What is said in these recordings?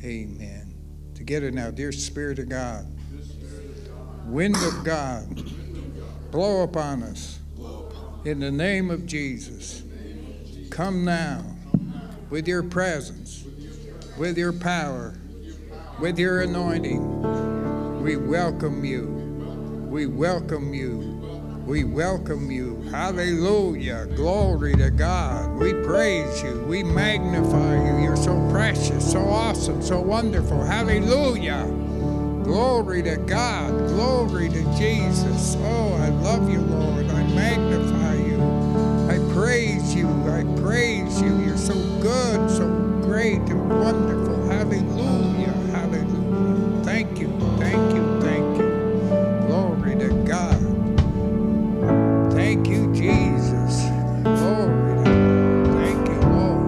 Amen. Together now, dear Spirit of God, wind of God, blow upon us. In the name of Jesus, come now with your presence, with your power, with your anointing. We welcome you. We welcome you. We welcome you. Hallelujah. Glory to God. We praise you. We magnify you. You're so precious, so awesome, so wonderful. Hallelujah. Glory to God. Glory to Jesus. Oh, I love you, Lord. I magnify you. I praise you. I praise you. You're so good, so great and wonderful. Hallelujah. Hallelujah. Thank you. Thank you. Thank you. Glory to God. Thank you, Jesus. Glory to God. Thank you, Lord.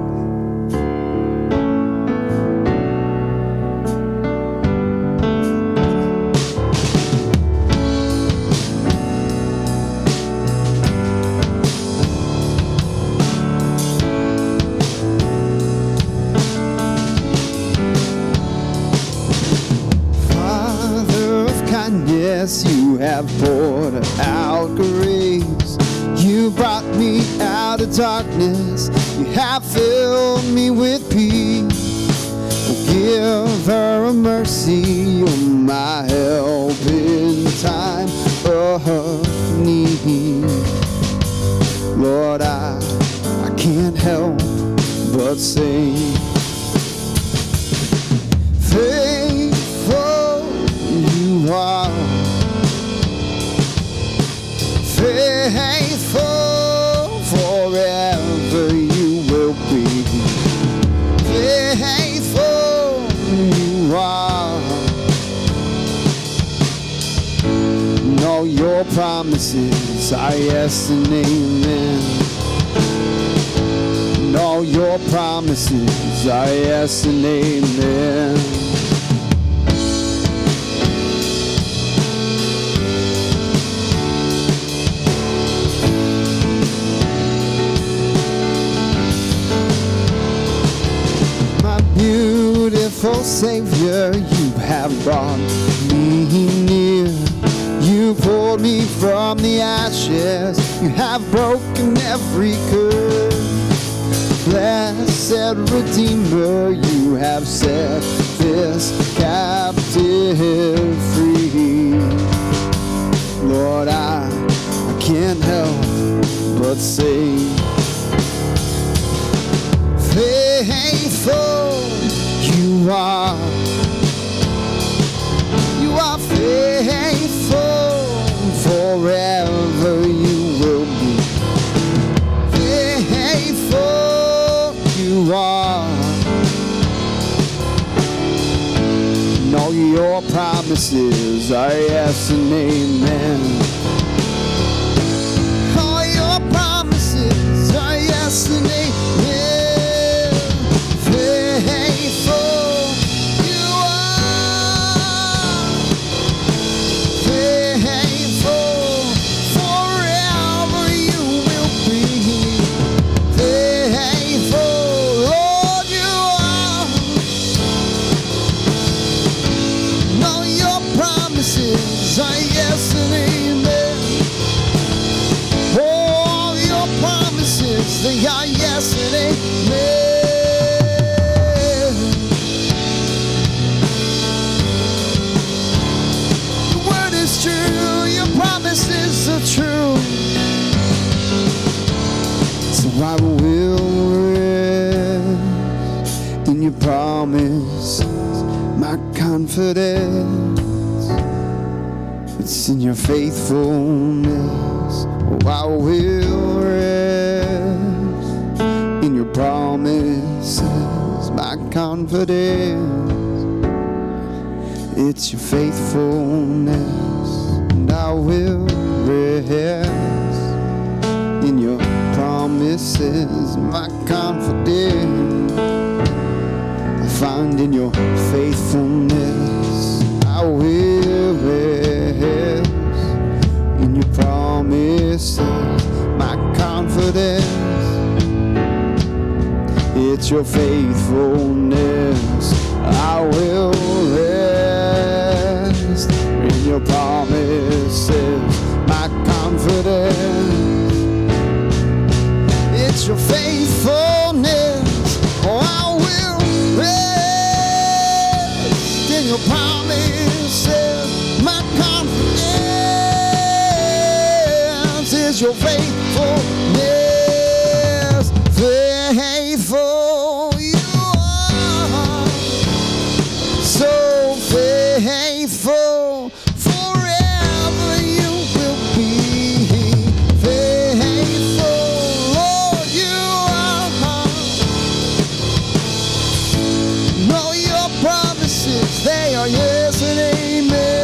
Father of kindness, you have poured out grace. You brought me out of darkness. You have filled me with peace. Oh, give her a mercy. You're my help in time of need. Lord, I can't help but sing. Faithful you are. Faithful forever you will be. Faithful you are. And all your promises are yes and amen. And all your promises are yes and amen. Beautiful Savior, you have brought me near. You pulled me from the ashes. You have broken every curse. Blessed Redeemer, you have set this captive free. Lord, I can't help but sing. Faithful you are. You are faithful forever you will be. Faithful you are. And all your promises are yes and amen. All your promises are yes and amen. They are yes and amen. The word is true, your promises are true. So I will rest in your promises. My confidence, it's in your faithfulness. Oh, I will rest in your promises. My confidence, it's your faithfulness. And I will rest in your promises. My confidence I find in your faithfulness. I will rest in your promises. My confidence, it's your faithfulness. I your promises, my confidence is your faithfulness. Faithful you are, so faithful. Forever you will be faithful, Lord. You are. Know your promises, they are yes and amen.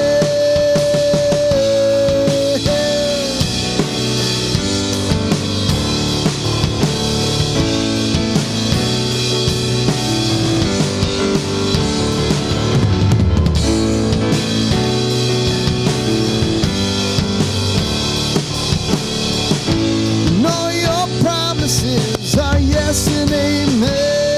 Know your promises are yes and amen.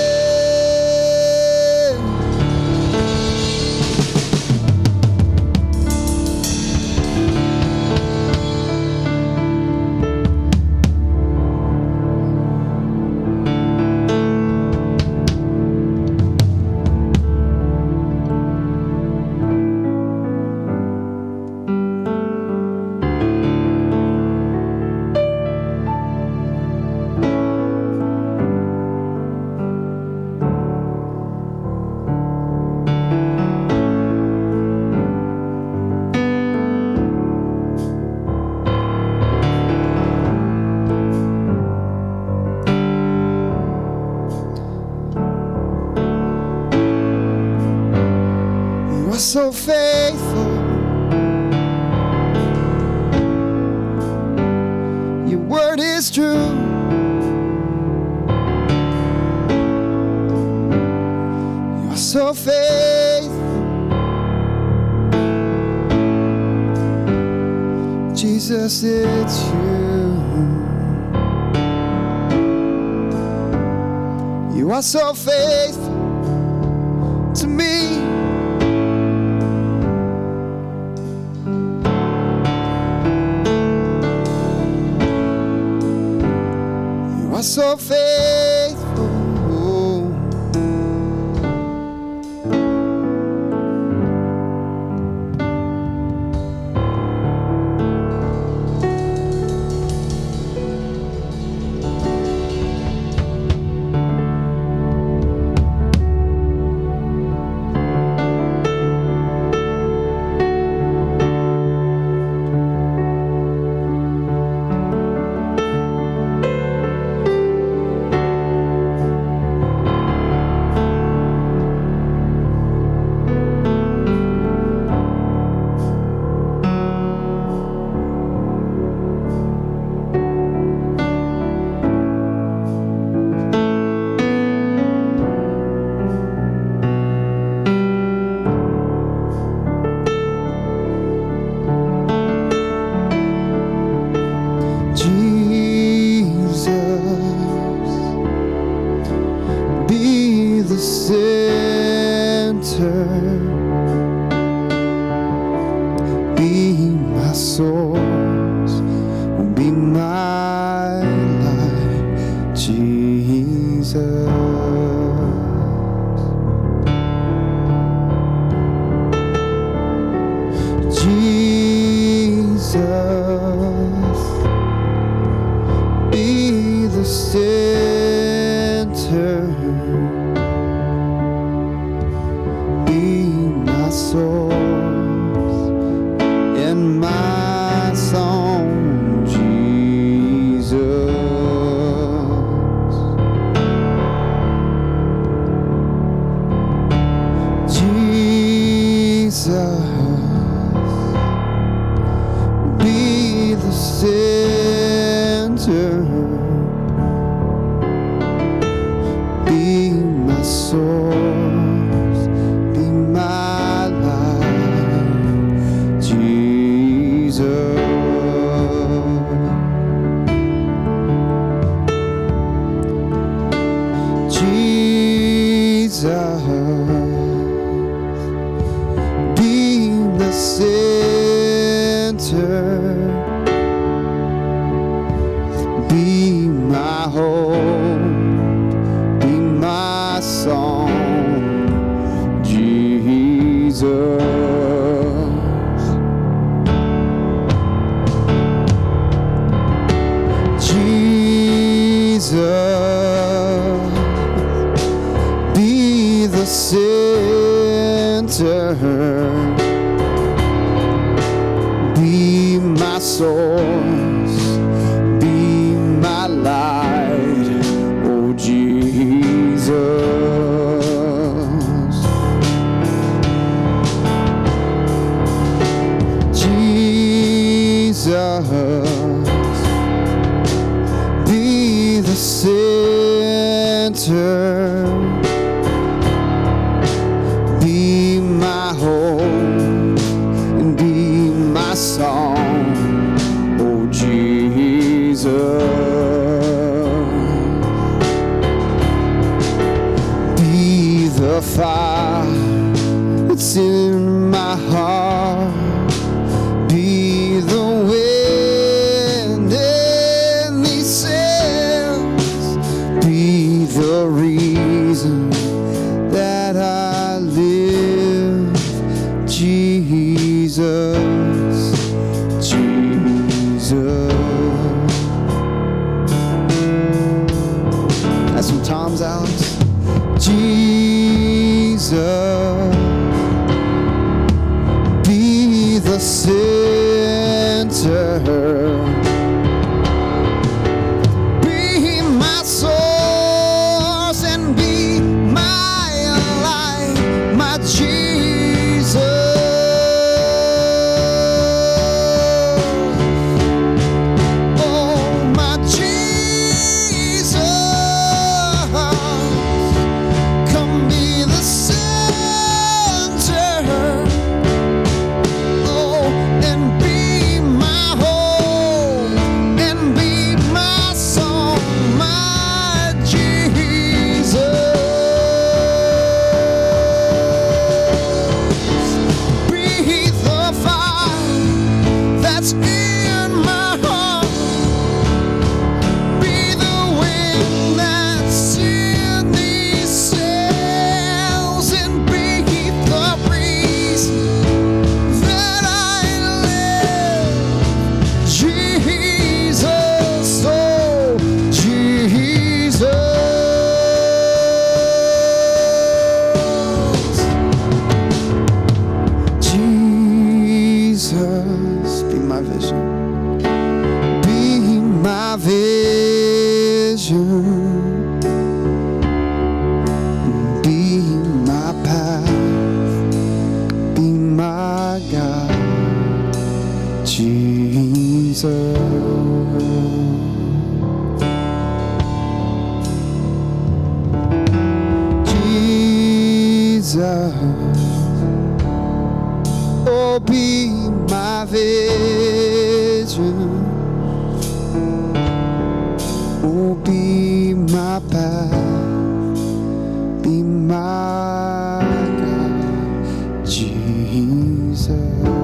So faithful, your word is true. You are so faithful, Jesus, it's you. You are so faithful to me. So faithful, center, be be the center, be my source, be my light, oh Jesus. Jesus, be the center, be my hope, and be my song, oh Jesus. Be the fire that's in my heart, be the wind in these sails, be the reason that I live, Jesus, Jesus. That's some Tom's, Alex. Jesus, be the center, be my source and be my light, my Jesus. Oh, my Jesus, come be the center, oh, and be my hope, and be my song, my Jesus. Be the fire that's in my heart, be the wind that's in these sails, and be the reason that I live, Jesus, oh Jesus. Jesus, be my vision, be my vision, be my path, be my God, Jesus. Jesus, oh, be my vision, oh, be my path, be my God, Jesus.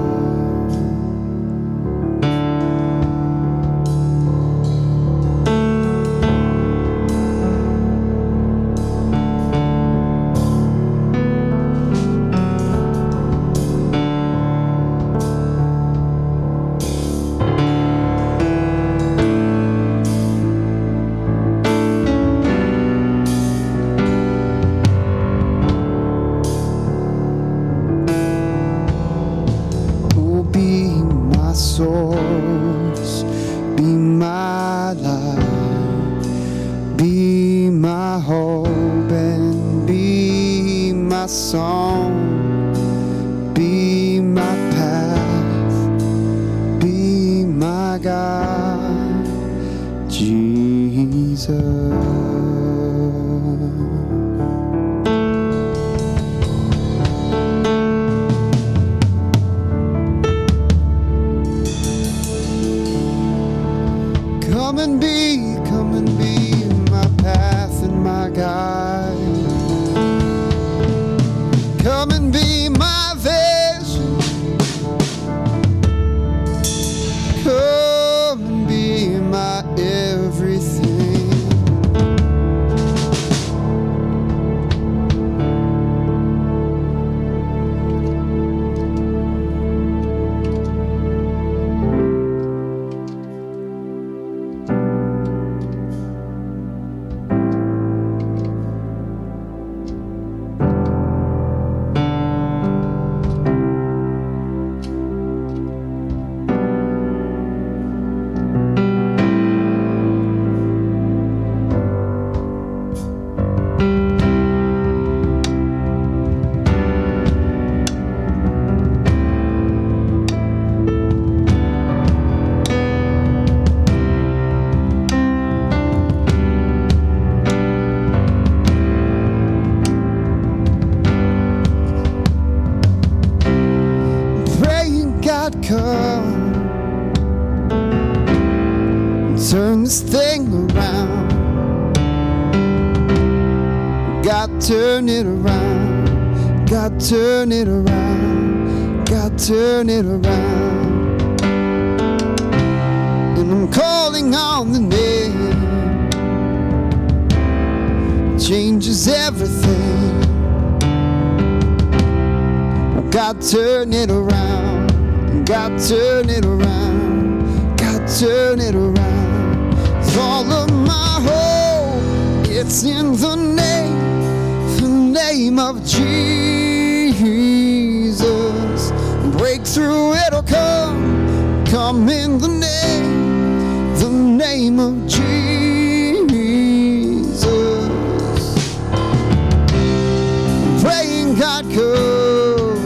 Oh, be my source, be my light, be my hope, and be my song, be my path, be my God, Jesus. Come and be my path and my guide. Come and be my vision. Come and be my everything. come and turn this thing around. God, turn it around. God, turn it around. God, turn it around. And I'm calling on the name. Changes everything. God, turn it around. God, turn it around. God, turn it around. All of my hope, it's in the name of Jesus. Breakthrough, it'll come in the name of Jesus. Praying God come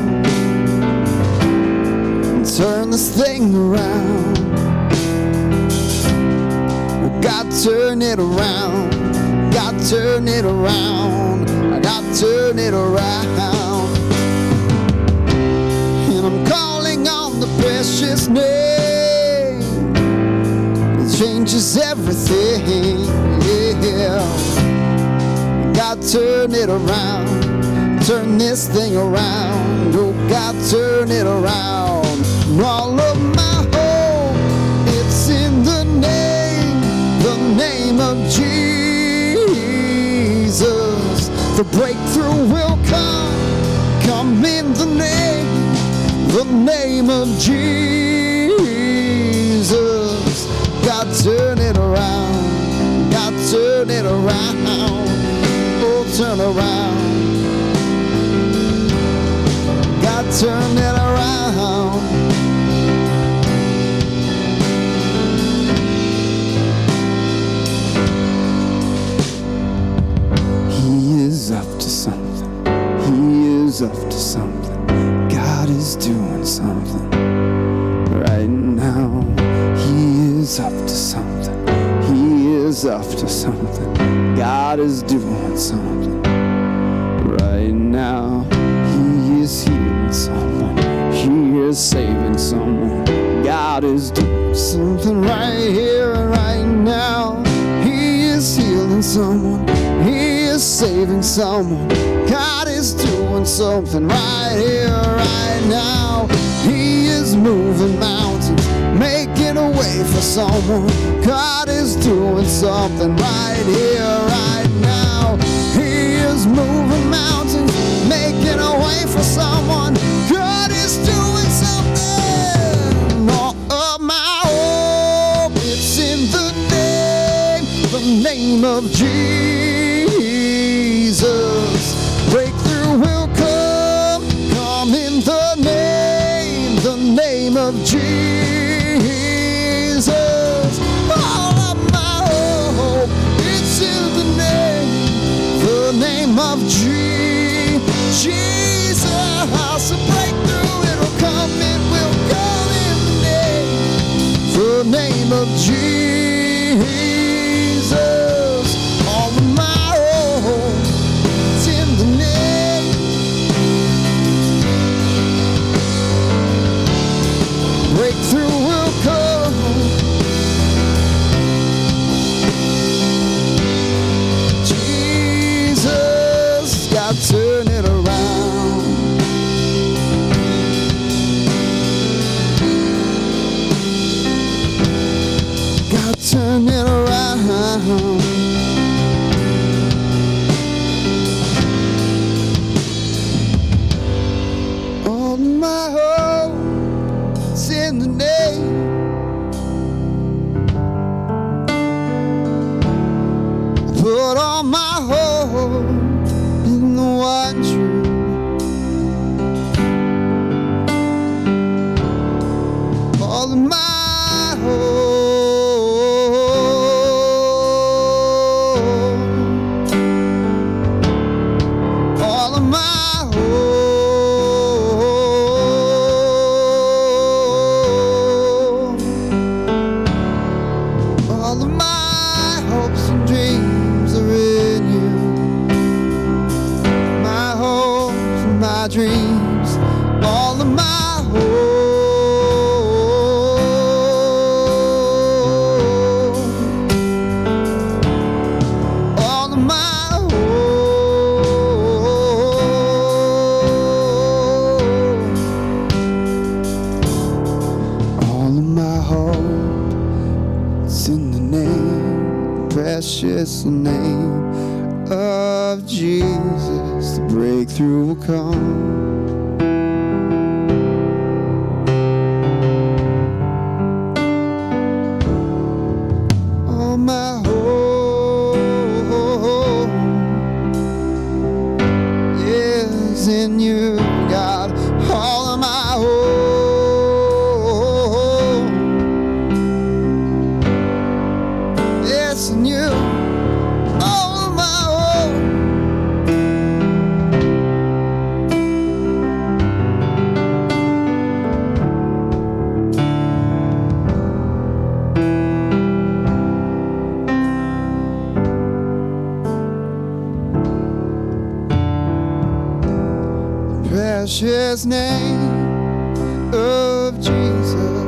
and turn this thing around. God, turn it around. God, turn it around. God, turn it around. And I'm calling on the precious name. It changes everything. Yeah. God, turn it around. Turn this thing around. Oh, God, turn it around. And all of my hope, it's in the name of Jesus. The breakthrough will come in the name of Jesus. God, turn it around. God, turn it around. Oh, turn around. God, turn it around. He is up to something. He is up to something. God is doing something right now. He is up to something. He is up to something. God is doing something right now. He is healing someone. He is saving someone. God is doing something right here and right now. He is healing someone. He is saving someone. God is doing something right here, right now. He is moving mountains, making a way for someone. God is doing something right here, right now. He is moving mountains, making a way for someone. God is doing something. All of my hope, it's in the name of Jesus. Breakthrough will come in the name of Jesus. All of my hope, it's in the name of Jesus. A breakthrough, it'll come, it will come in the name of Jesus. All of my hope, it's in the name. Breakthrough will come. Jesus, God, turn it around. God, turn it around. All my hope is in the name. I put all my hope in the one true. All of my hope, all of my hope, all of my hopes and dreams are in you. My hopes and my dreams, all of my hope. the name of Jesus, the breakthrough will come. My hope is in you, God. All of my hope is in you. All of my precious name of Jesus.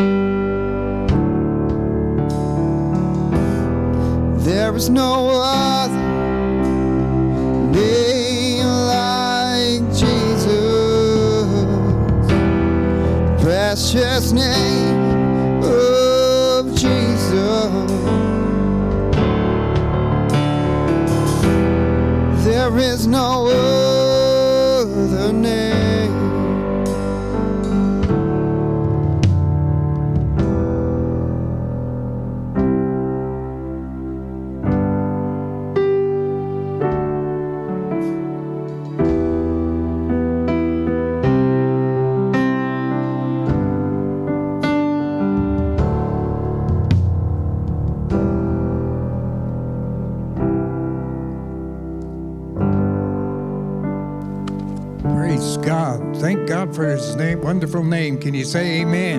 There is no other name like Jesus. Precious name of Jesus. There is no other name. Praise God. Thank God for his name, wonderful name. Can you say amen?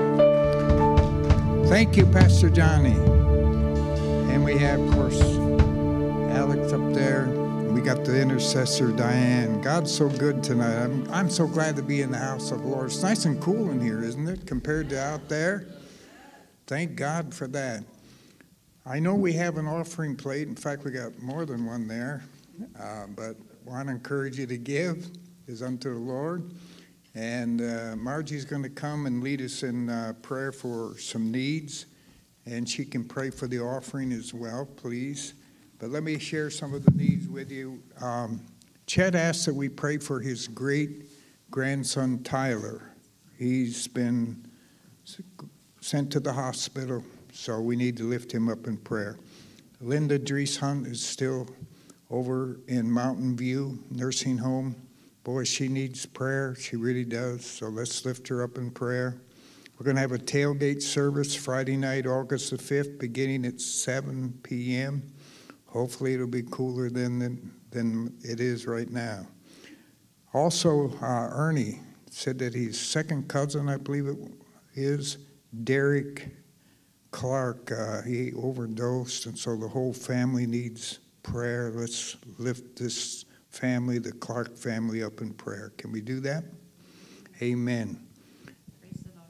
Thank you, Pastor Johnny. And we have, of course, Alex up there. We got the intercessor, Diane. God's so good tonight. I'm so glad to be in the house of the Lord. It's nice and cool in here, isn't it, compared to out there? Thank God for that. I know we have an offering plate. In fact, we got more than one there. But I want to encourage you to give is unto the Lord. And Margie's going to come and lead us in prayer for some needs. And she can pray for the offering as well, please. But let me share some of the needs with you. Chet asked that we pray for his great-grandson, Tyler. He's been sent to the hospital, so we need to lift him up in prayer. Linda Dries Hunt is still over in Mountain View Nursing Home. Boy, she needs prayer. She really does. So let's lift her up in prayer. We're going to have a tailgate service Friday night, August the 5th, beginning at 7 p.m. Hopefully it'll be cooler than it is right now. Also, Ernie said that his second cousin, I believe it is, Derek Clark, he overdosed, and so the whole family needs prayer. Let's lift this family, the Clark family, up in prayer. Can we do that? Amen. Praise the Lord.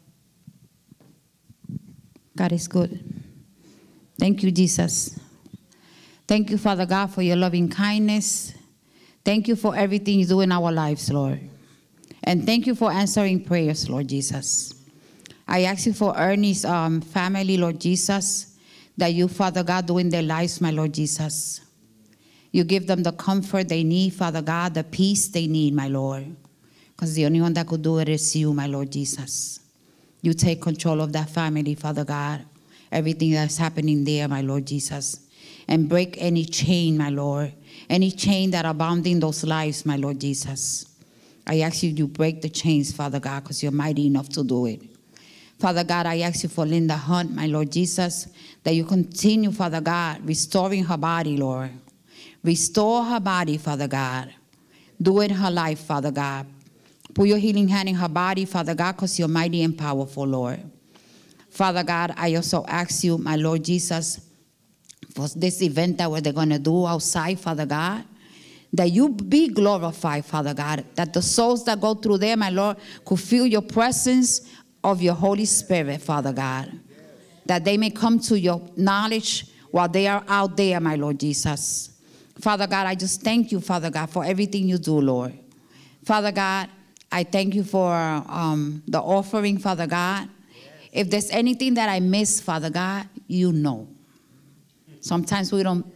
God is good. Thank you, Jesus. Thank you, Father God, for your loving kindness. Thank you for everything you do in our lives, Lord. And thank you for answering prayers, Lord Jesus. I ask you for Ernie's family, Lord Jesus, that you, Father God, do in their lives, my Lord Jesus. You give them the comfort they need, Father God, the peace they need, my Lord. Because the only one that could do it is you, my Lord Jesus. You take control of that family, Father God. Everything that's happening there, my Lord Jesus. And break any chain, my Lord. Any chain that are bounding those lives, my Lord Jesus. I ask you to break the chains, Father God, because you're mighty enough to do it. Father God, I ask you for Linda Hunt, my Lord Jesus, that you continue, Father God, restoring her body, Lord. Restore her body, Father God. Do it in her life, Father God. Put your healing hand in her body, Father God, because you're mighty and powerful, Lord. Father God, I also ask you, my Lord Jesus, for this event that they're going to do outside, Father God, that you be glorified, Father God, that the souls that go through there, my Lord, could feel your presence of your Holy Spirit, Father God, that they may come to your knowledge while they are out there, my Lord Jesus. Father God, I just thank you, Father God, for everything you do, Lord. Father God, I thank you for the offering, Father God. If there's anything that I miss, Father God, you know. Sometimes we don't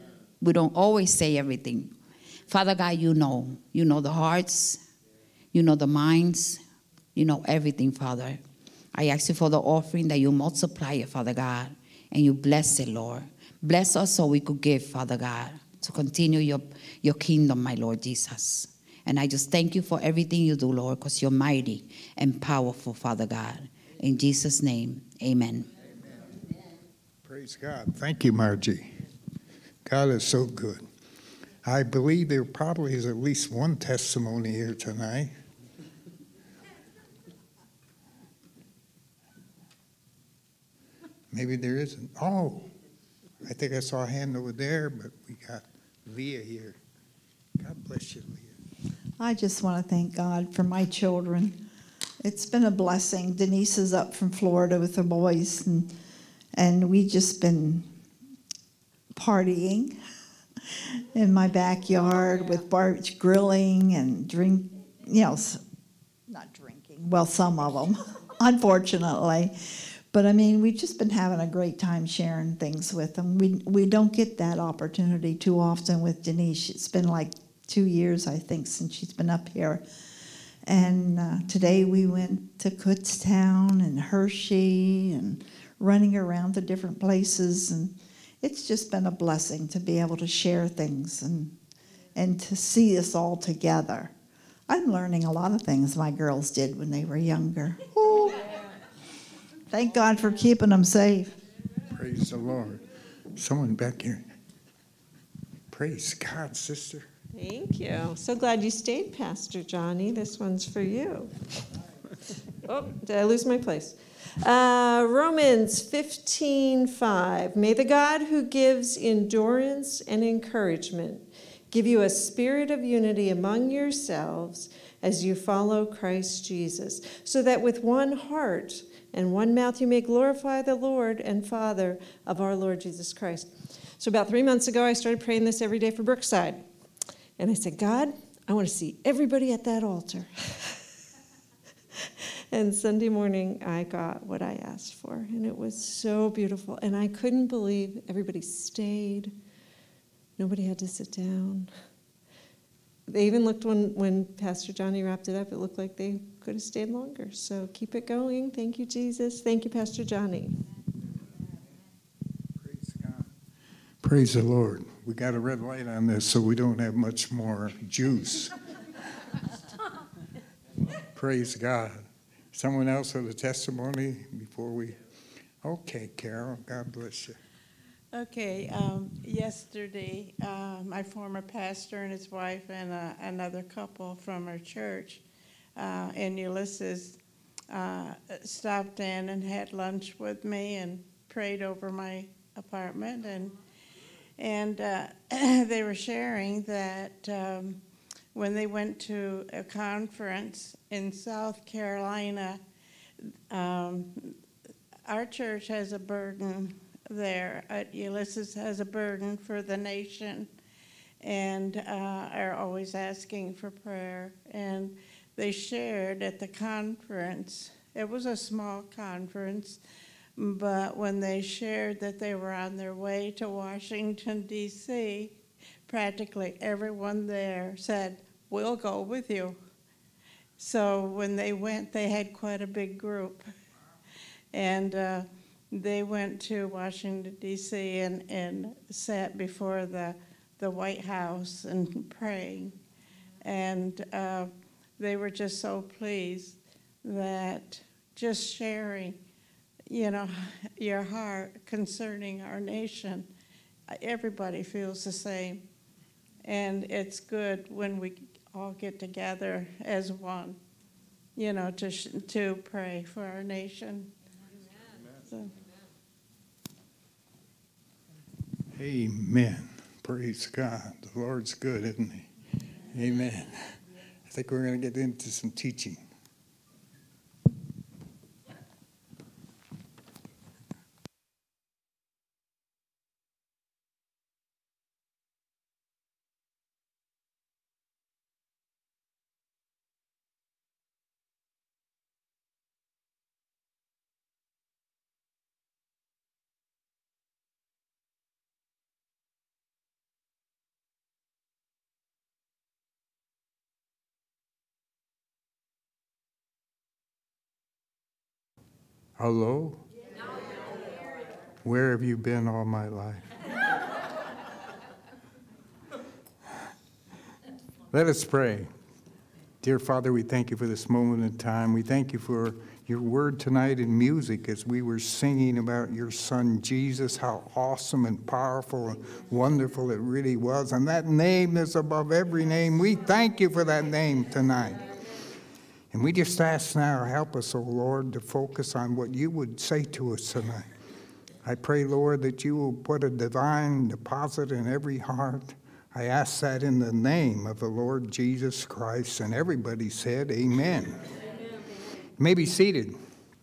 We don't always say everything. Father God, you know. You know the hearts. You know the minds. You know everything, Father. I ask you for the offering that you multiply it, Father God, and you bless it, Lord. Bless us so we could give, Father God, to continue your kingdom, my Lord Jesus. And I just thank you for everything you do, Lord, because you're mighty and powerful, Father God. In Jesus' name, amen. Praise God. Thank you, Margie. God is so good. I believe there probably is at least one testimony here tonight. Maybe there isn't. Oh, I think I saw a hand over there, but we got Leah here. God bless you, Leah. I just want to thank God for my children. It's been a blessing. Denise is up from Florida with the boys, and we just been partying in my backyard with grilling and not drinking. Well, some of them, unfortunately. But I mean, we've just been having a great time sharing things with them. We don't get that opportunity too often with Denise. It's been like 2 years, I think, since she's been up here. And today we went to Kutztown and Hershey and running around to different places. And it's just been a blessing to be able to share things and to see us all together. I'm learning a lot of things my girls did when they were younger. Ooh. Thank God for keeping them safe. Praise the Lord. Someone back here. Praise God, sister. Thank you. So glad you stayed, Pastor Johnny. This one's for you. Oh, did I lose my place? Romans 15:5. May the God who gives endurance and encouragement give you a spirit of unity among yourselves as you follow Christ Jesus, so that with one heart and one mouth you may glorify the Lord and Father of our Lord Jesus Christ. So about 3 months ago, I started praying this every day for Brookside. And I said, God, I want to see everybody at that altar. And Sunday morning, I got what I asked for. And it was so beautiful. And I couldn't believe everybody stayed. Nobody had to sit down. They even looked when Pastor Johnny wrapped it up, it looked like they could have stayed longer. So keep it going. Thank you, Jesus. Thank you, Pastor Johnny. Praise God. Praise the Lord. We got a red light on this, so we don't have much more juice. Praise God. Someone else with a testimony before we... Okay, Carol, God bless you. Okay, yesterday, my former pastor and his wife and another couple from our church in Ulysses stopped in and had lunch with me and prayed over my apartment. And they were sharing that when they went to a conference in South Carolina, our church has a burden there at Ulysses, has a burden for the nation, and are always asking for prayer. And they shared at the conference, it was a small conference, but when they shared that they were on their way to Washington, D.C., practically everyone there said, we'll go with you. So when they went, they had quite a big group. And they went to Washington, D.C. and sat before the White House and praying. And they were just so pleased that just sharing, your heart concerning our nation, everybody feels the same. And it's good when we all get together as one, to pray for our nation. So. Amen. Praise God. The Lord's good, isn't he? Amen. I think we're going to get into some teaching. Hello? Where have you been all my life? Let us pray. Dear Father, we thank you for this moment in time. We thank you for your word tonight in music as we were singing about your son Jesus, how awesome and powerful and wonderful it really was. And that name is above every name. We thank you for that name tonight. And we just ask now, help us, O Lord, to focus on what you would say to us tonight. I pray, Lord, that you will put a divine deposit in every heart. I ask that in the name of the Lord Jesus Christ. And everybody said, amen. You may be seated.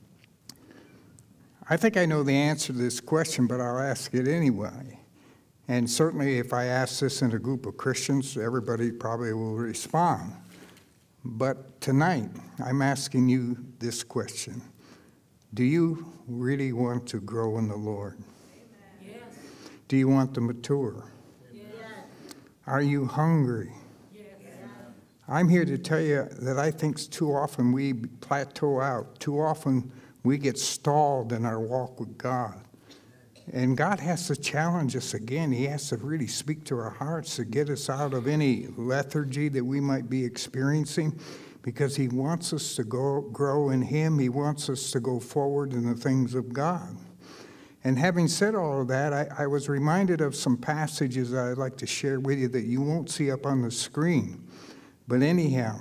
I think I know the answer to this question, but I'll ask it anyway. And certainly if I ask this in a group of Christians, everybody probably will respond. But tonight, I'm asking you this question. Do you really want to grow in the Lord? Yes. Do you want to mature? Yes. Are you hungry? Yes. I'm here to tell you that I think too often we plateau out. Too often we get stalled in our walk with God. And God has to challenge us again. He has to really speak to our hearts to get us out of any lethargy that we might be experiencing, because he wants us to grow in him. He wants us to go forward in the things of God. And having said all of that, I was reminded of some passages that I'd like to share with you that you won't see up on the screen. But anyhow,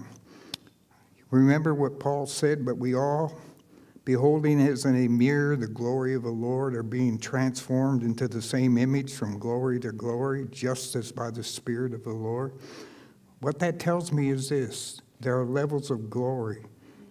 remember what Paul said, but we all, beholding as in a mirror the glory of the Lord, are being transformed into the same image from glory to glory, just as by the Spirit of the Lord. What that tells me is this: there are levels of glory.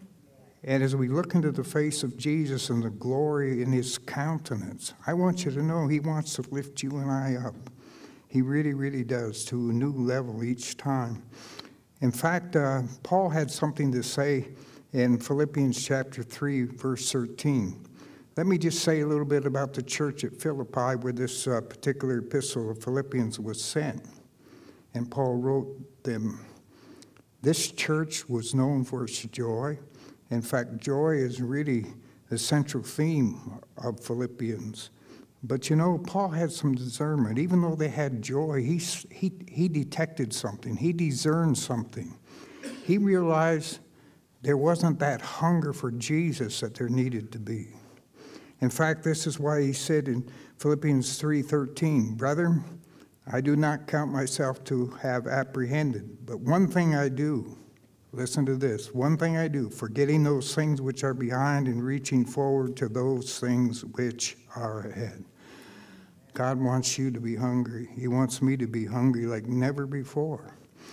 And as we look into the face of Jesus and the glory in his countenance, I want you to know he wants to lift you and I up. He really, really does, to a new level each time. In fact, Paul had something to say in Philippians chapter 3, verse 13. Let me just say a little bit about the church at Philippi, where this particular epistle of Philippians was sent. And Paul wrote them, this church was known for its joy. In fact, joy is really the central theme of Philippians. But you know, Paul had some discernment. Even though they had joy, he detected something. He discerned something. He realized there wasn't that hunger for Jesus that there needed to be. In fact, this is why he said in Philippians 3:13, brethren, I do not count myself to have apprehended, but one thing I do, listen to this, one thing I do, forgetting those things which are behind and reaching forward to those things which are ahead. God wants you to be hungry. He wants me to be hungry like never before.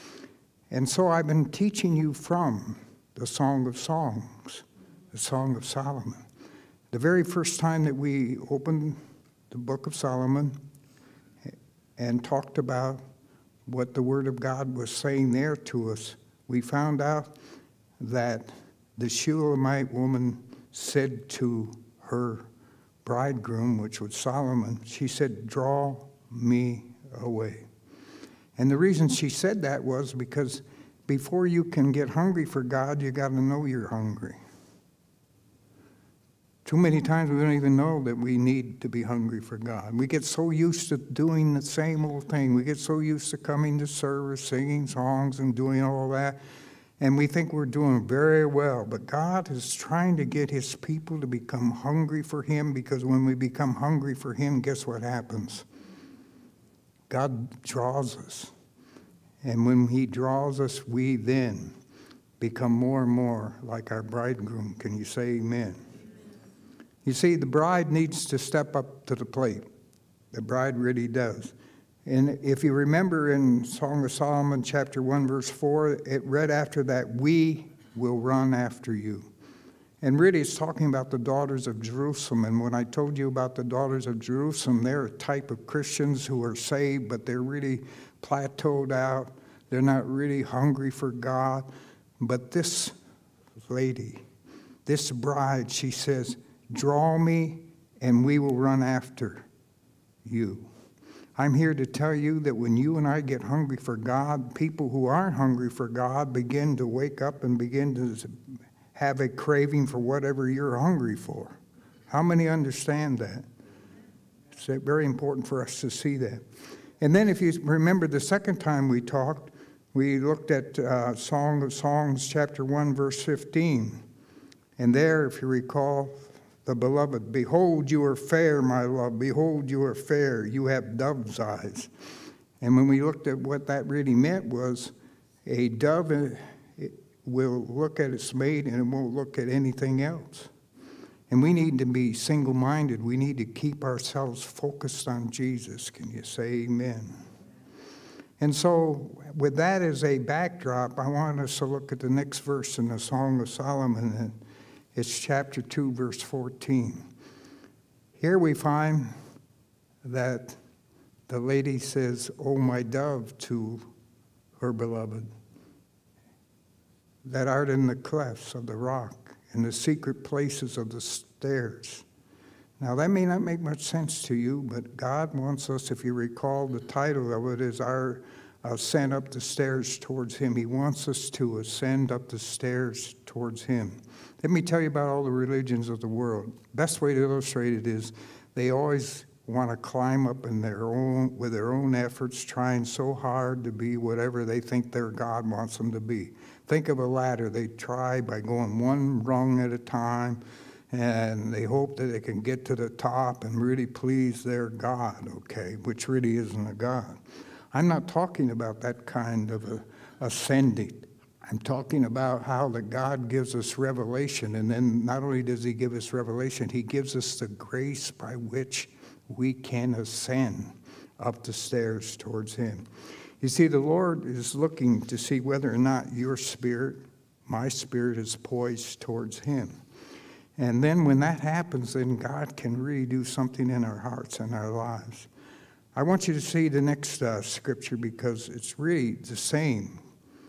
And so I've been teaching you from the Song of Songs, the Song of Solomon. The very first time that we opened the book of Solomon and talked about what the Word of God was saying there to us, we found out that the Shulamite woman said to her bridegroom, which was Solomon, she said, draw me away. And the reason she said that was because before you can get hungry for God, you got to know you're hungry. Too many times we don't even know that we need to be hungry for God. We get so used to doing the same old thing. We get so used to coming to service, singing songs and doing all that, and we think we're doing very well. But God is trying to get his people to become hungry for him, because when we become hungry for him, guess what happens? God draws us. And when he draws us, we then become more and more like our bridegroom. Can you say amen? You see, the bride needs to step up to the plate. The bride really does. And if you remember in Song of Solomon, chapter 1, verse 4, it read after that, we will run after you. And really, it's talking about the daughters of Jerusalem. And when I told you about the daughters of Jerusalem, they're a type of Christians who are saved, but they're really plateaued out. They're not really hungry for God. But this lady, this bride, she says, draw me and we will run after you. I'm here to tell you that when you and I get hungry for God, people who aren't hungry for God begin to wake up and begin to have a craving for whatever you're hungry for. How many understand that? It's very important for us to see that. And then if you remember the second time we talked, we looked at Song of Songs, chapter 1, verse 15. And there, if you recall, the beloved, behold, you are fair, my love. Behold, you are fair. You have dove's eyes. And when we looked at what that really meant was a dove will look at its mate and it won't look at anything else. And we need to be single-minded. We need to keep ourselves focused on Jesus. Can you say amen? And so with that as a backdrop, I want us to look at the next verse in the Song of Solomon. And it's chapter 2, verse 14. Here we find that the lady says, "O my dove," to her beloved, "that art in the clefts of the rock, in the secret places of the stairs." Now that may not make much sense to you, but God wants us, if you recall, the title of it is our ascent up the stairs towards Him. He wants us to ascend up the stairs towards Him. Let me tell you about all the religions of the world. Best way to illustrate it is they always want to climb up in with their own efforts, trying so hard to be whatever they think their God wants them to be. Think of a ladder. They try by going one rung at a time, and they hope that they can get to the top and really please their God, okay, which really isn't a God. I'm not talking about that kind of ascending. I'm talking about how that God gives us revelation, and then not only does He give us revelation, He gives us the grace by which we can ascend up the stairs towards Him. You see, the Lord is looking to see whether or not your spirit, my spirit, is poised towards Him. And then when that happens, then God can really do something in our hearts and our lives. I want you to see the next scripture because it's really the same.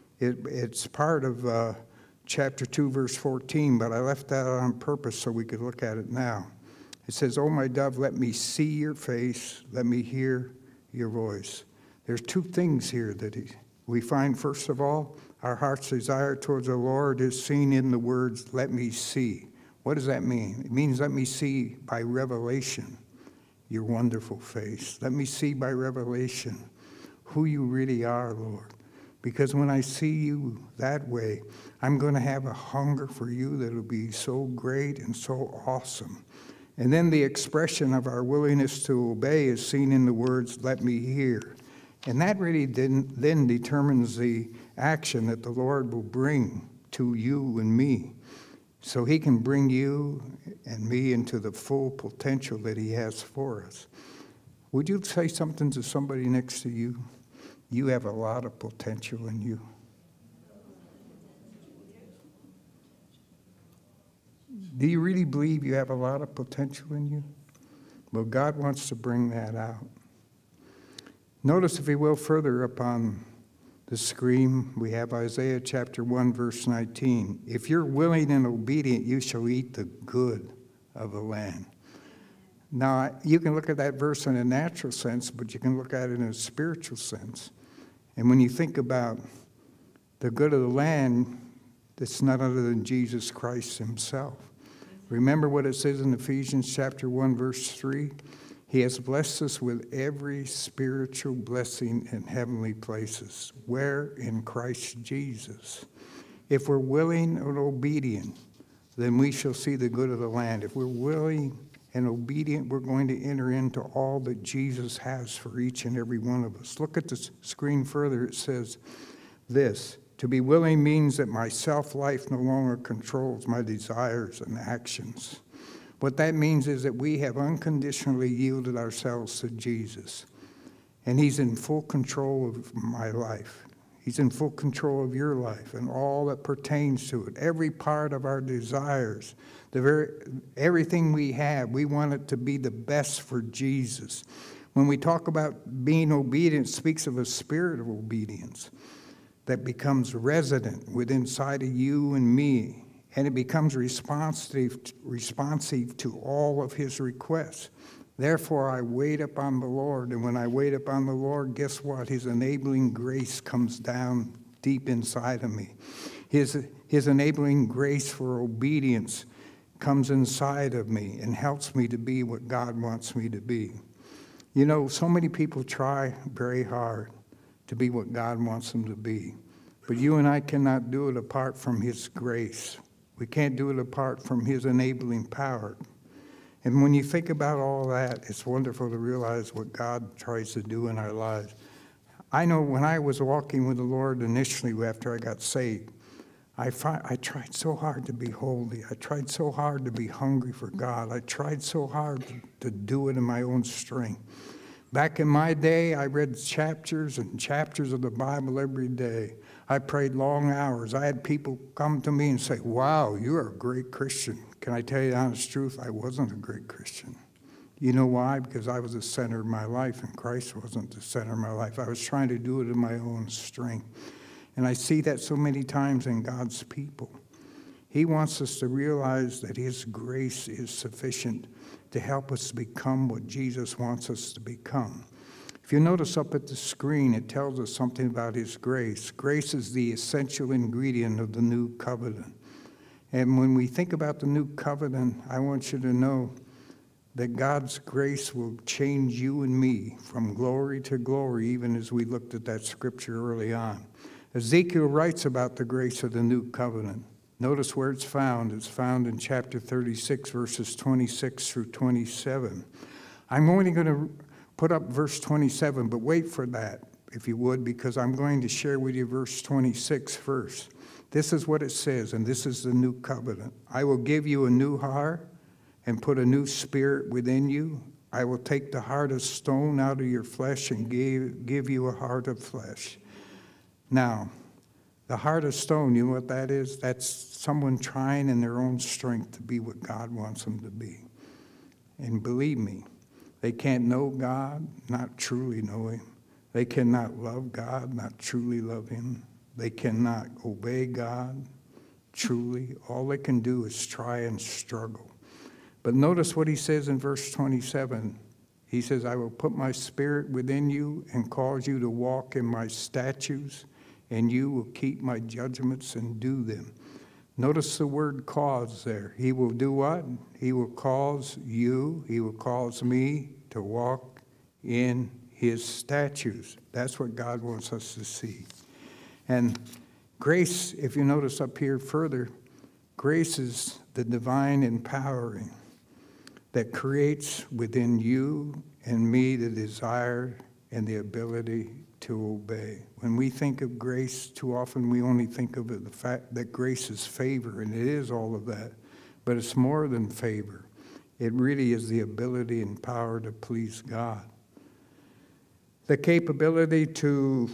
It's part of chapter 2, verse 14, but I left that on purpose so we could look at it now. It says, "O my dove, let me see your face, let me hear your voice." There's two things here that we find. First of all, our heart's desire towards the Lord is seen in the words, "let me see." What does that mean? It means let me see by revelation your wonderful face. Let me see by revelation who you really are, Lord. Because when I see you that way, I'm going to have a hunger for you that will be so great and so awesome. And then the expression of our willingness to obey is seen in the words, "let me hear." And that really then determines the action that the Lord will bring to you and me. So He can bring you and me into the full potential that He has for us. Would you say something to somebody next to you? You have a lot of potential in you. Do you really believe you have a lot of potential in you? Well, God wants to bring that out. Notice, if you will, further up on the screen, we have Isaiah chapter 1, verse 19. "If you're willing and obedient, you shall eat the good of the land." Now, you can look at that verse in a natural sense, but you can look at it in a spiritual sense. And when you think about the good of the land, it's none other than Jesus Christ Himself. Remember what it says in Ephesians chapter 1, verse 3? He has blessed us with every spiritual blessing in heavenly places. Where? In Christ Jesus. If we're willing and obedient, then we shall see the good of the land. If we're willing and obedient, we're going to enter into all that Jesus has for each and every one of us. Look at the screen further. It says this: "To be willing means that my self-life no longer controls my desires and actions." What that means is that we have unconditionally yielded ourselves to Jesus. And He's in full control of my life. He's in full control of your life and all that pertains to it. Every part of our desires, everything we have, we want it to be the best for Jesus. When we talk about being obedient, it speaks of a spirit of obedience that becomes resident within inside of you and me. And it becomes responsive to all of His requests. Therefore, I wait upon the Lord. And when I wait upon the Lord, guess what? His enabling grace comes down deep inside of me. His enabling grace for obedience comes inside of me and helps me to be what God wants me to be. You know, so many people try very hard to be what God wants them to be. But you and I cannot do it apart from His grace. We can't do it apart from His enabling power. And when you think about all that, it's wonderful to realize what God tries to do in our lives. I know when I was walking with the Lord initially after I got saved, I tried so hard to be holy. I tried so hard to be hungry for God. I tried so hard to do it in my own strength. Back in my day, I read chapters and chapters of the Bible every day. I prayed long hours. I had people come to me and say, wow, you're a great Christian. Can I tell you the honest truth? I wasn't a great Christian. You know why? Because I was the center of my life, and Christ wasn't the center of my life. I was trying to do it in my own strength. And I see that so many times in God's people. He wants us to realize that His grace is sufficient to help us become what Jesus wants us to become. If you notice up at the screen, it tells us something about His grace. Grace is the essential ingredient of the new covenant. And when we think about the new covenant, I want you to know that God's grace will change you and me from glory to glory, even as we looked at that scripture early on. Ezekiel writes about the grace of the new covenant. Notice where it's found. It's found in chapter 36, verses 26 through 27. I'm only going to put up verse 27, but wait for that, if you would, because I'm going to share with you verse 26 first. This is what it says, and this is the new covenant. I will give you a new heart and put a new spirit within you. I will take the heart of stone out of your flesh and give you a heart of flesh. Now, the heart of stone, you know what that is? That's someone trying in their own strength to be what God wants them to be. And believe me, they can't know God, not truly know Him. They cannot love God, not truly love Him. They cannot obey God truly. All they can do is try and struggle. But notice what He says in verse 27. He says, I will put my spirit within you and cause you to walk in my statutes, and you will keep my judgments and do them. Notice the word cause there. He will do what? He will cause you, He will cause me to walk in His statutes. That's what God wants us to see. And grace, if you notice up here further, grace is the divine empowering that creates within you and me the desire and the ability to obey. When we think of grace, too often we only think of it, the fact that grace is favor, and it is all of that. But it's more than favor. It really is the ability and power to please God. The capability to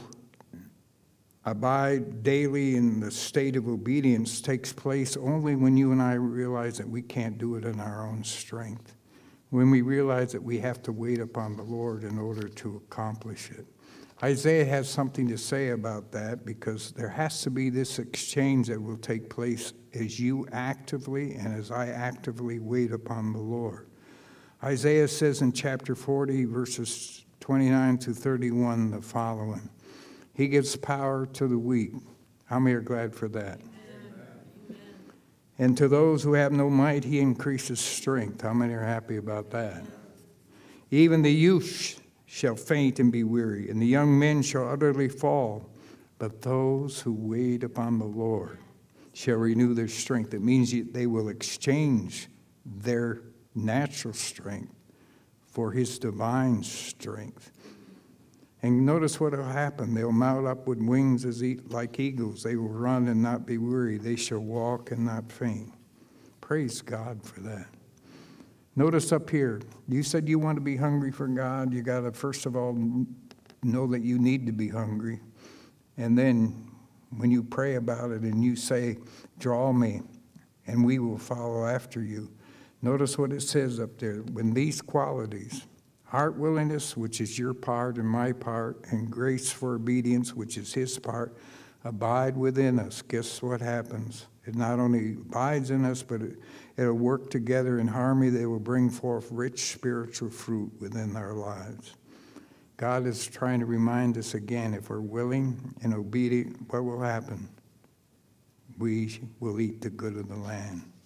abide daily in the state of obedience takes place only when you and I realize that we can't do it in our own strength. When we realize that we have to wait upon the Lord in order to accomplish it. Isaiah has something to say about that, because there has to be this exchange that will take place as you actively and as I actively wait upon the Lord. Isaiah says in chapter 40, verses 29 to 31, the following. He gives power to the weak. How many are glad for that? Amen. And to those who have no might, He increases strength. How many are happy about that? Even the youth shall faint and be weary, and the young men shall utterly fall. But those who wait upon the Lord shall renew their strength. It means they will exchange their natural strength for His divine strength. And notice what will happen. They'll mount up with wings like eagles. They will run and not be weary. They shall walk and not faint. Praise God for that. Notice up here, you said you want to be hungry for God. You got to, first of all, know that you need to be hungry. And then when you pray about it and you say, draw me, and we will follow after you. Notice what it says up there. When these qualities, heart willingness, which is your part and my part, and grace for obedience, which is His part, abide within us, guess what happens? It not only abides in us, but it'll work together in harmony. They will bring forth rich spiritual fruit within our lives. God is trying to remind us again, if we're willing and obedient, what will happen? We will eat the good of the land.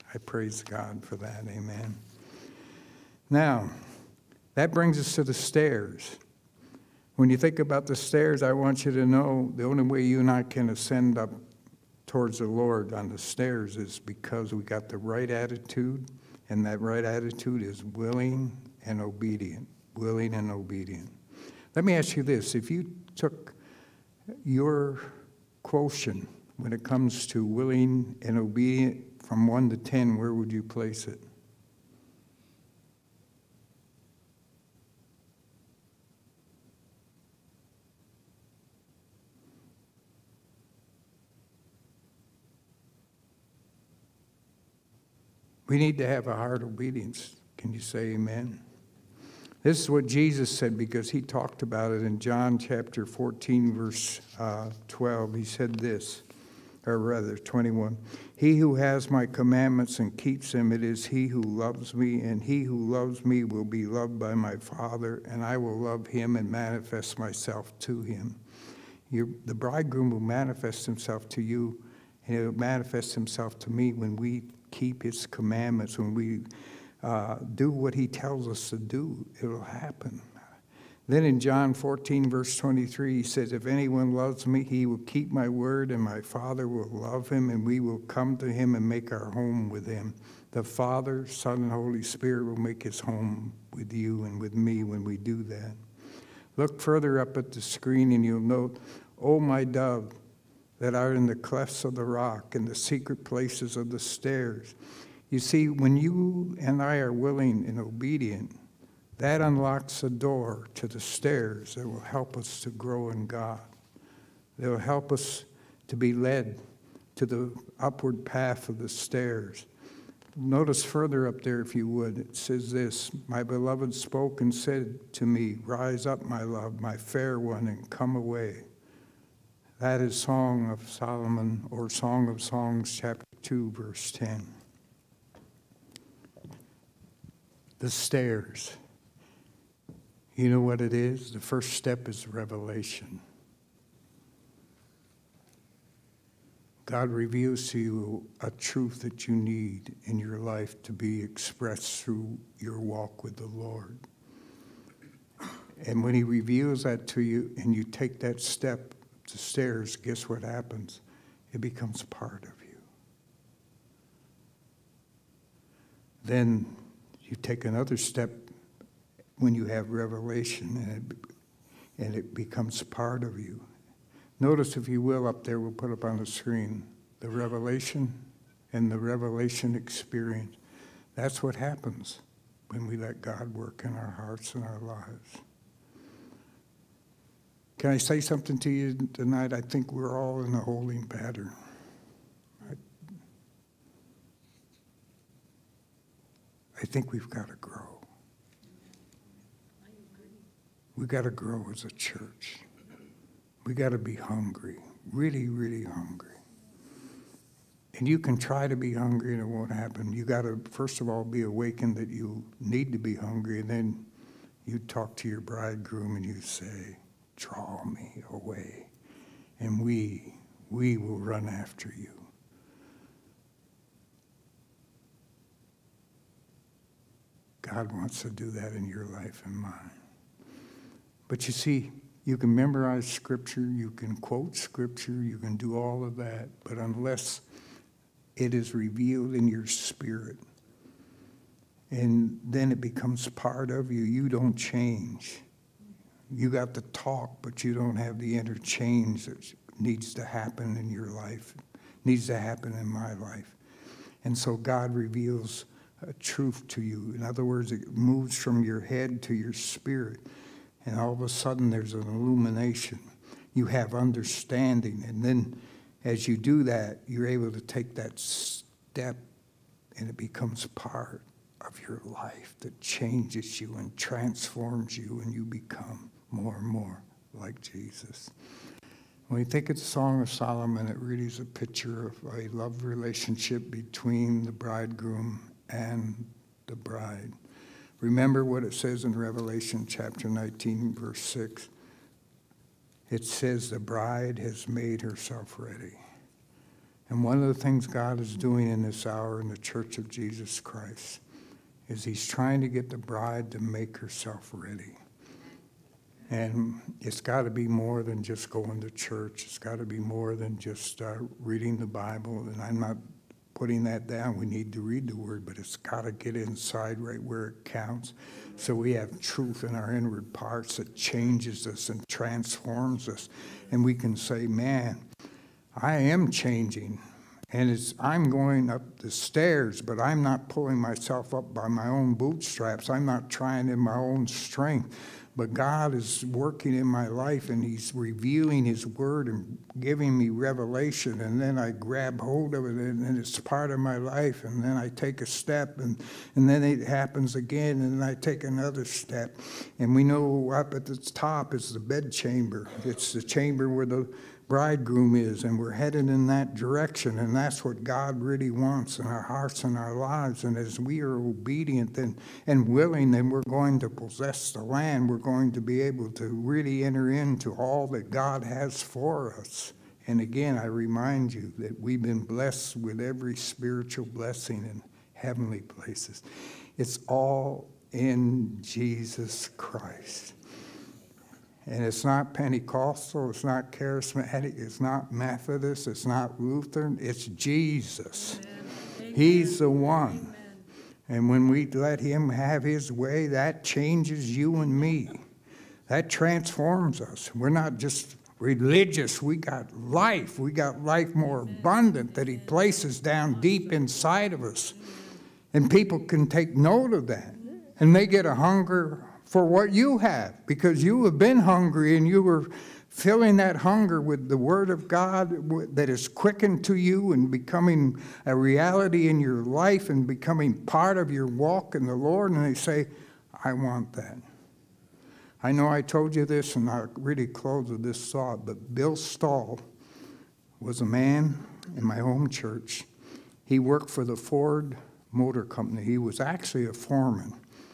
I praise God for that. Amen. Now, that brings us to the stairs. When you think about the stairs, I want you to know the only way you and I can ascend up towards the Lord on the stairs is because we got the right attitude, and that right attitude is willing and obedient. Willing and obedient. Let me ask you this. If you took your quotient when it comes to willing and obedient from 1 to 10, where would you place it? We need to have a heart of obedience. Can you say amen? This is what Jesus said because he talked about it in John chapter 14, verse 12. He said this, or rather 21. He who has my commandments and keeps them, it is he who loves me, and he who loves me will be loved by my Father, and I will love him and manifest myself to him. The bridegroom will manifest himself to you, and he will manifest himself to me when we keep his commandments, when we do what he tells us to do. It will happen. Then in John 14, verse 23, he says, if anyone loves me, he will keep my word, and my Father will love him, and we will come to him and make our home with him. The Father, Son, and Holy Spirit will make his home with you and with me when we do that. Look further up at the screen, and you'll note, oh, my dove, that are in the clefts of the rock, in the secret places of the stairs. You see, when you and I are willing and obedient, that unlocks the door to the stairs that will help us to grow in God. That will help us to be led to the upward path of the stairs. Notice further up there, if you would, it says this, my beloved spoke and said to me, rise up, my love, my fair one, and come away. That is Song of Solomon, or Song of Songs, chapter 2, verse 10. The stairs. You know what it is? The first step is revelation. God reveals to you a truth that you need in your life to be expressed through your walk with the Lord. And when he reveals that to you and you take that step, the stairs, guess what happens? It becomes part of you. Then you take another step when you have revelation, and it becomes part of you. Notice, if you will, up there, we'll put up on the screen, the revelation and the revelation experience. That's what happens when we let God work in our hearts and our lives. Can I say something to you tonight? I think we're all in a holding pattern. I think we've got to grow. We've got to grow as a church. We got to be hungry, really, really hungry. And you can try to be hungry and it won't happen. You got to, first of all, be awakened that you need to be hungry, and then you talk to your bridegroom and you say, draw me away, and we will run after you. God wants to do that in your life and mine. But you see, you can memorize Scripture, you can quote Scripture, you can do all of that, but unless it is revealed in your spirit, and then it becomes part of you, you don't change. You got the talk, but you don't have the interchange that needs to happen in your life, needs to happen in my life. And so God reveals a truth to you. In other words, it moves from your head to your spirit, and all of a sudden there's an illumination. You have understanding, and then as you do that, you're able to take that step, and it becomes part of your life that changes you and transforms you, and you become more and more like Jesus. When you think of the Song of Solomon, it really is a picture of a love relationship between the bridegroom and the bride. Remember what it says in Revelation chapter 19, verse 6. It says the bride has made herself ready. And one of the things God is doing in this hour in the Church of Jesus Christ is he's trying to get the bride to make herself ready. And it's got to be more than just going to church. It's got to be more than just reading the Bible. And I'm not putting that down. We need to read the Word, but it's got to get inside right where it counts. So we have truth in our inward parts that changes us and transforms us. And we can say, man, I am changing. And I'm going up the stairs, but I'm not pulling myself up by my own bootstraps. I'm not trying in my own strength. But God is working in my life, and he's revealing his word and giving me revelation. And then I grab hold of it, and it's part of my life. And then I take a step, and then it happens again, and then I take another step. And we know up at the top is the bedchamber. It's the chamber where the bridegroom is, and we're headed in that direction, and that's what God really wants in our hearts and our lives. And as we are obedient and willing, then we're going to possess the land. We're going to be able to really enter into all that God has for us. And again, I remind you that we've been blessed with every spiritual blessing in heavenly places. It's all in Jesus Christ. And it's not Pentecostal, it's not charismatic, it's not Methodist, it's not Lutheran, it's Jesus. Amen. He's the one. Amen. And when we let him have his way, that changes you and me. That transforms us. We're not just religious, we got life. We got life more abundant that he places down deep inside of us. And people can take note of that. And they get a hunger for what you have, because you have been hungry and you were filling that hunger with the Word of God that is quickened to you and becoming a reality in your life and becoming part of your walk in the Lord. And they say, I want that. I know I told you this, and I'll really close with this thought, but Bill Stahl was a man in my home church. He worked for the Ford Motor Company. He was actually a foreman.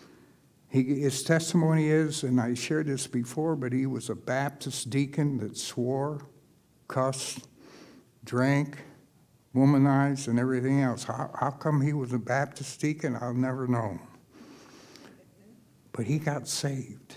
His testimony is, and I shared this before, but he was a Baptist deacon that swore, cussed, drank, womanized, and everything else. How come he was a Baptist deacon? I'll never know. But he got saved.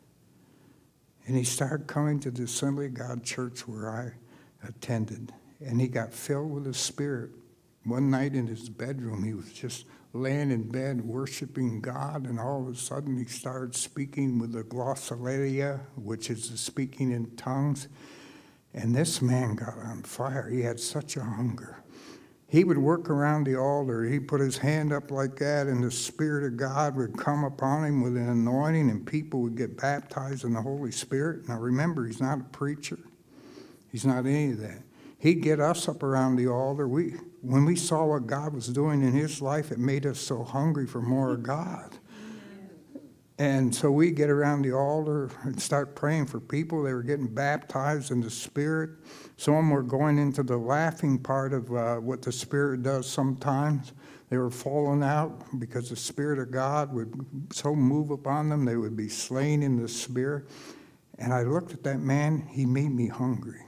And he started coming to the Assembly of God church where I attended. And he got filled with the Spirit. One night in his bedroom, he was just laying in bed worshiping God, and all of a sudden he started speaking with the glossolalia, which is the speaking in tongues. And this man got on fire. He had such a hunger. He would work around the altar. He'd put his hand up like that, and the Spirit of God would come upon him with an anointing, and people would get baptized in the Holy Spirit. Now remember, he's not a preacher. He's not any of that. He'd get us up around the altar. When we saw what God was doing in his life, it made us so hungry for more of God. And so we get around the altar and start praying for people. They were getting baptized in the Spirit. Some of them were going into the laughing part of what the Spirit does sometimes. They were falling out because the Spirit of God would so move upon them. They would be slain in the Spirit. And I looked at that man. He made me hungry.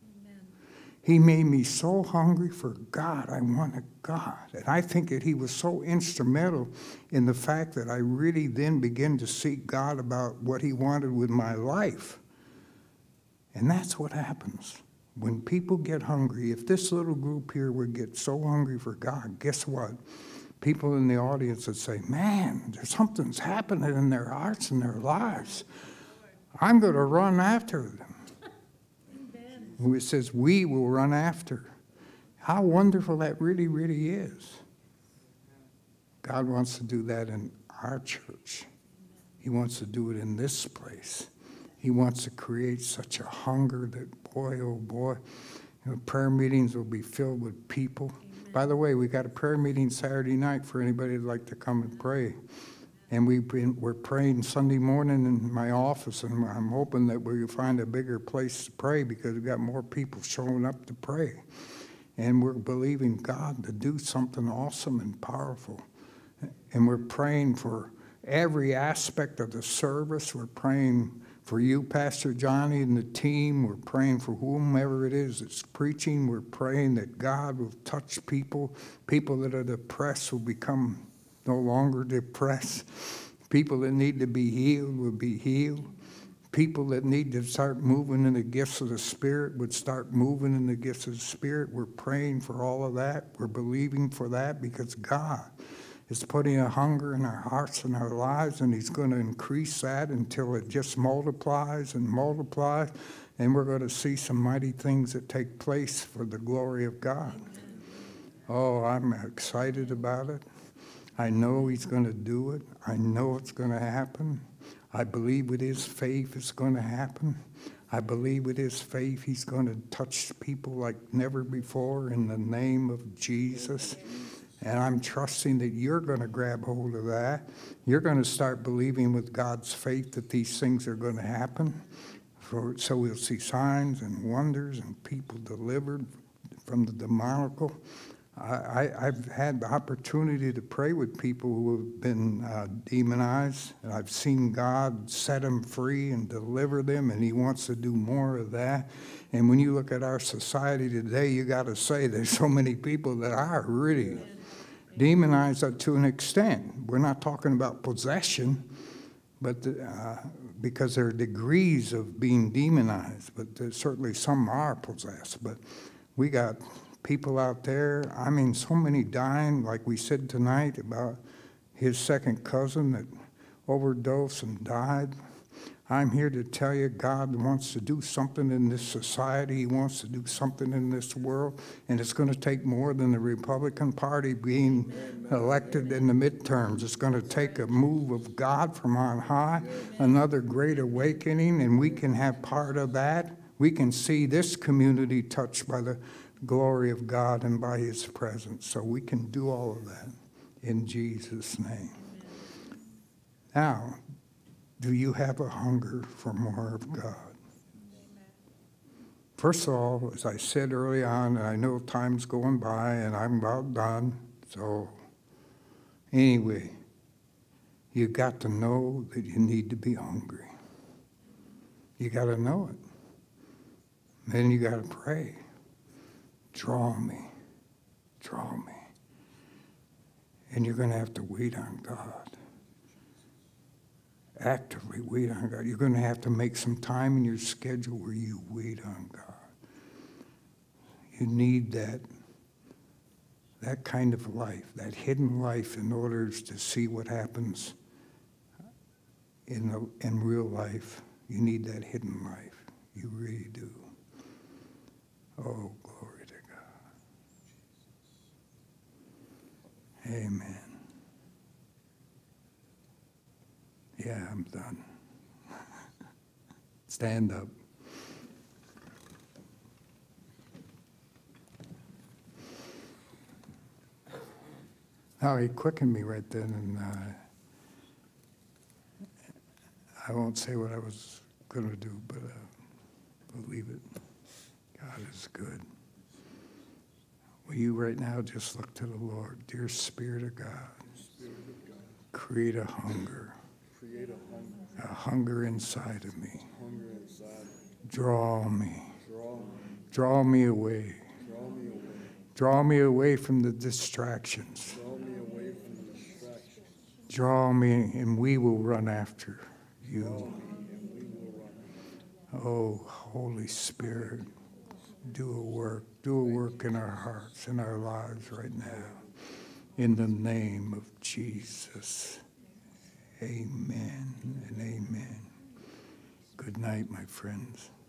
He made me so hungry for God. I wanted God. And I think that he was so instrumental in the fact that I really then began to seek God about what he wanted with my life. And that's what happens. When people get hungry, if this little group here would get so hungry for God, guess what? People in the audience would say, man, there's something's happening in their hearts and their lives. I'm going to run after them. It says, we will run after. How wonderful that really, really is. God wants to do that in our church. He wants to do it in this place. He wants to create such a hunger that, boy, oh boy, prayer meetings will be filled with people. Amen. By the way, we got a prayer meeting Saturday night for anybody who'd like to come and pray. And we're praying Sunday morning in my office, and I'm hoping that we'll find a bigger place to pray because we've got more people showing up to pray. And we're believing God to do something awesome and powerful. And we're praying for every aspect of the service. We're praying For you, Pastor Johnny, and the team, we're praying for whomever it is that's preaching. We're praying that God will touch people. People that are depressed will become no longer depressed. People that need to be healed will be healed. People that need to start moving in the gifts of the Spirit would start moving in the gifts of the Spirit. We're praying for all of that. We're believing for that because God is putting a hunger in our hearts and our lives, and He's going to increase that until it just multiplies and multiplies, and we're going to see some mighty things that take place for the glory of God. Oh, I'm excited about it. I know He's going to do it. I know it's going to happen. I believe with His faith it's going to happen. I believe with His faith He's going to touch people like never before in the name of Jesus. And I'm trusting that you're going to grab hold of that. You're going to start believing with God's faith that these things are going to happen. So we'll see signs and wonders and people delivered from the demonical. I've had the opportunity to pray with people who have been demonized. And I've seen God set them free and deliver them, and He wants to do more of that. And when you look at our society today, you got to say there's so many people that are really demonized to an extent. We're not talking about possession, but because there are degrees of being demonized, but certainly some are possessed. But we got people out there, I mean, so many dying, like we said tonight about his second cousin that overdosed and died. I'm here to tell you God wants to do something in this society. He wants to do something in this world. And it's going to take more than the Republican Party being elected in the midterms. It's going to take a move of God from on high, another great awakening, and we can have part of that. We can see this community touched by the glory of God and by His presence. So we can do all of that in Jesus' name. Now, do you have a hunger for more of God? First of all, as I said early on, and I know time's going by and I'm about done, so anyway, you got to know that you need to be hungry. You got to know it. Then you got to pray. Draw me. Draw me. And you're going to have to wait on God. Actively wait on God. You're going to have to make some time in your schedule where you wait on God. You need that kind of life, that hidden life, in order to see what happens in real life. You need that hidden life. You really do. Oh, glory to God. Amen. Yeah, I'm done. Stand up. Oh, He quickened me right then, and I won't say what I was going to do, but believe it. God is good. Will you right now just look to the Lord? Dear Spirit of God, create a hunger. A hunger inside of me. Draw me. Draw me away. Draw me away from the distractions. Draw me, and we will run after you. Oh, Holy Spirit, do a work. Do a work in our hearts, in our lives right now. In the name of Jesus. Amen and amen. Good night, my friends.